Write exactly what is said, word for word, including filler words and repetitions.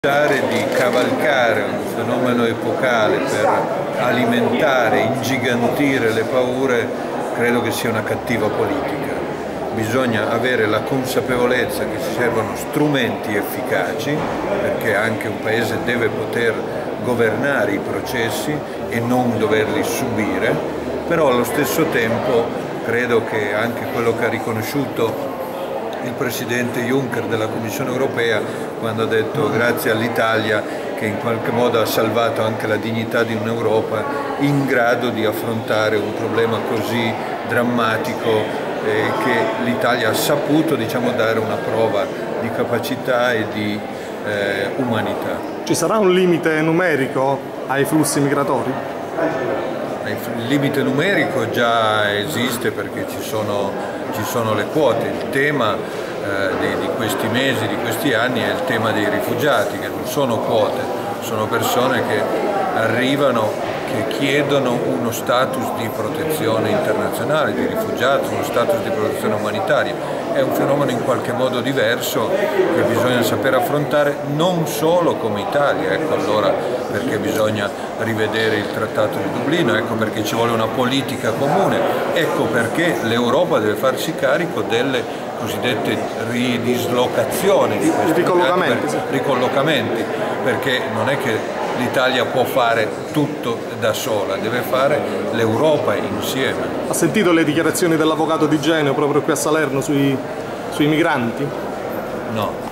Di cavalcare un fenomeno epocale per alimentare, ingigantire le paure, credo che sia una cattiva politica. Bisogna avere la consapevolezza che ci servono strumenti efficaci, perché anche un paese deve poter governare i processi e non doverli subire, però allo stesso tempo credo che anche quello che ha riconosciuto il Presidente Juncker della Commissione Europea, quando ha detto grazie all'Italia che in qualche modo ha salvato anche la dignità di un'Europa in grado di affrontare un problema così drammatico e che l'Italia ha saputo, diciamo, dare una prova di capacità e di eh, umanità. Ci sarà un limite numerico ai flussi migratori? Il limite numerico già esiste perché ci sono, ci sono le quote. Il tema eh, di, di questi mesi, di questi anni è il tema dei rifugiati, che non sono quote, sono persone che arrivano, che chiedono uno status di protezione internazionale, di rifugiato, uno status di protezione umanitaria. È un fenomeno in qualche modo diverso che bisogna saper affrontare non solo come Italia, ecco allora perché bisogna rivedere il Trattato di Dublino, ecco perché ci vuole una politica comune, ecco perché l'Europa deve farsi carico delle cosiddette ridislocazioni di questi ricollocamenti, ricollocamenti, perché non è che l'Italia può fare tutto da sola, deve fare l'Europa insieme. Ha sentito le dichiarazioni dell'avvocato Di Genio proprio qui a Salerno sui, sui migranti? No.